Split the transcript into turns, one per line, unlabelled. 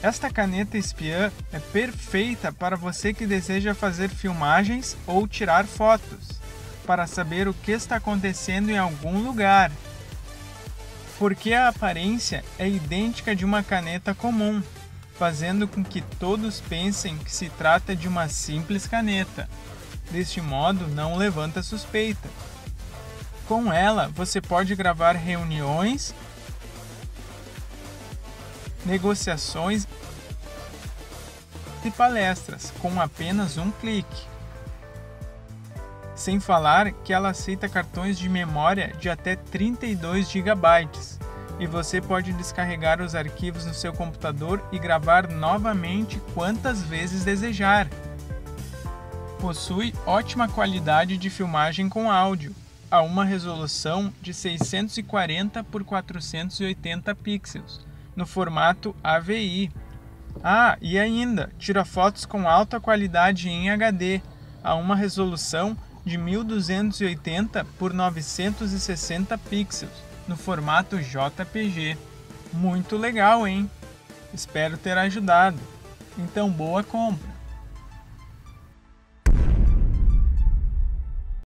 Esta caneta espiã é perfeita para você que deseja fazer filmagens ou tirar fotos, para saber o que está acontecendo em algum lugar. Porque a aparência é idêntica de uma caneta comum, fazendo com que todos pensem que se trata de uma simples caneta. Deste modo, não levanta suspeita. Com ela, você pode gravar reuniões, negociações e palestras com apenas um clique. Sem falar que ela aceita cartões de memória de até 32 GB e você pode descarregar os arquivos no seu computador e gravar novamente quantas vezes desejar. Possui ótima qualidade de filmagem com áudio, a uma resolução de 640 por 480 pixels, no formato AVI. E ainda, tira fotos com alta qualidade em HD, a uma resolução de 1280 por 960 pixels, no formato JPG. Muito legal, hein? Espero ter ajudado. Então, boa compra!